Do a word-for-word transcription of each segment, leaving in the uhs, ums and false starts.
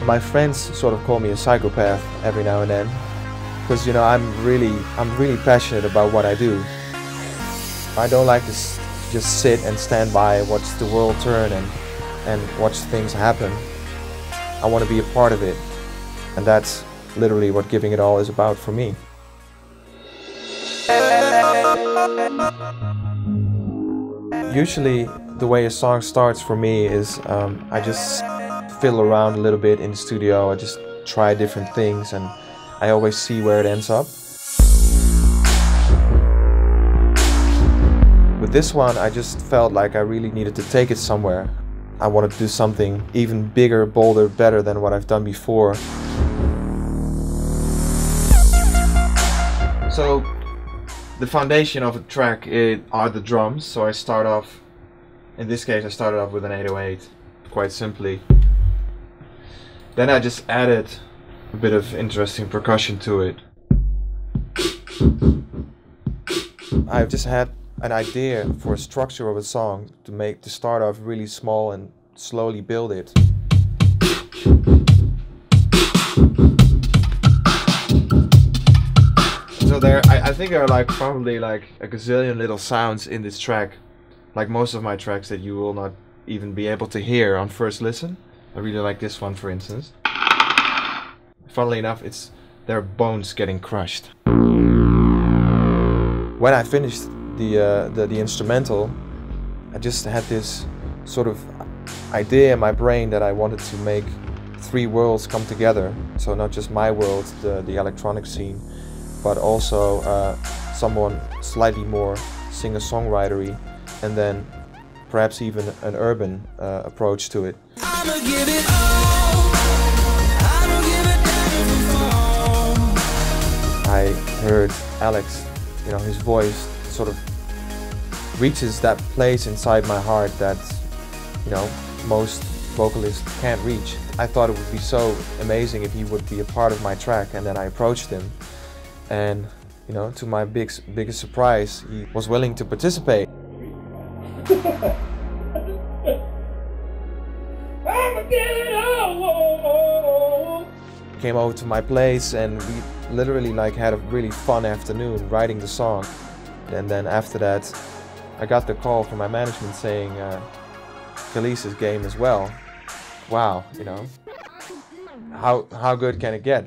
My friends sort of call me a psychopath every now and then, because you know I'm really, I'm really passionate about what I do. I don't like to s just sit and stand by and watch the world turn and and watch things happen. I want to be a part of it, and that's literally what Giving It All is about for me. Usually, the way a song starts for me is um, I just fiddle around a little bit in the studio. I just try different things, and I always see where it ends up. With this one, I just felt like I really needed to take it somewhere. I wanted to do something even bigger, bolder, better than what I've done before. So, the foundation of a track it, are the drums. So I start off, in this case I started off with an eight oh eight, quite simply. Then I just added a bit of interesting percussion to it. I've just had an idea for a structure of a song to make to start off really small and slowly build it. So there, I, I think there are like probably like a gazillion little sounds in this track, like most of my tracks that you will not even be able to hear on first listen. I really like this one, for instance. Funnily enough, it's their bones getting crushed. When I finished the, uh, the the instrumental, I just had this sort of idea in my brain that I wanted to make three worlds come together. So not just my world, the the electronic scene, but also uh, someone slightly more singer-songwritery, and then perhaps even an urban uh, approach to it. I'ma give it all. I don't give a damn. I heard Alex, you know, his voice sort of reaches that place inside my heart that, you know, most vocalists can't reach. I thought it would be so amazing if he would be a part of my track, and then I approached him, and, you know, to my big, biggest surprise, he was willing to participate. Came over to my place, and we literally like had a really fun afternoon writing the song. And then after that, I got the call from my management saying, uh, Khalees is game as well. Wow, you know, how how good can it get?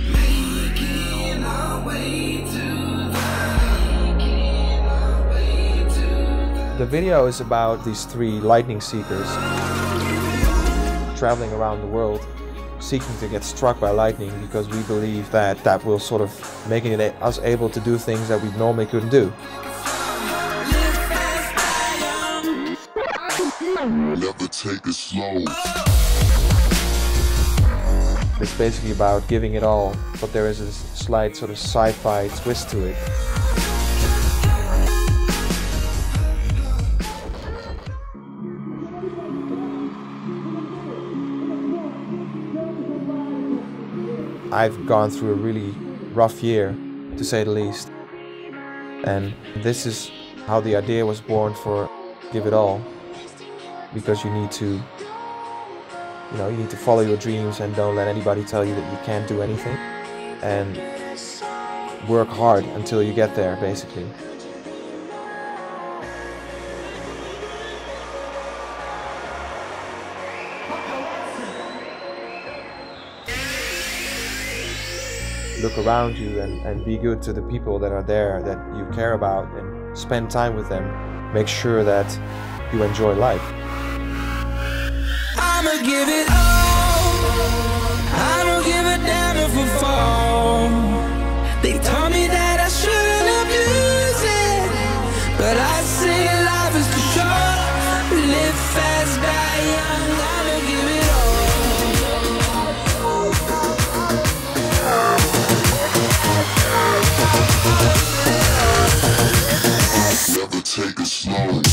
The video is about these three lightning seekers traveling around the world, seeking to get struck by lightning, because we believe that that will sort of making it us able to do things that we normally couldn't do. Never take it slow. It's basically about giving it all, but there is a slight sort of sci-fi twist to it. I've gone through a really rough year, to say the least. And this is how the idea was born for Give It All. Because you need to, you know, you need to follow your dreams and don't let anybody tell you that you can't do anything. And work hard until you get there, basically. Look around you and, and be good to the people that are there that you care about, and spend time with them. Make sure that you enjoy life. I'ma give it all. I don't give a damn if I fall. They told me that I shouldn't abuse it, but I say life is too short. Live fast, die young. I'ma give it all. Never take it slow.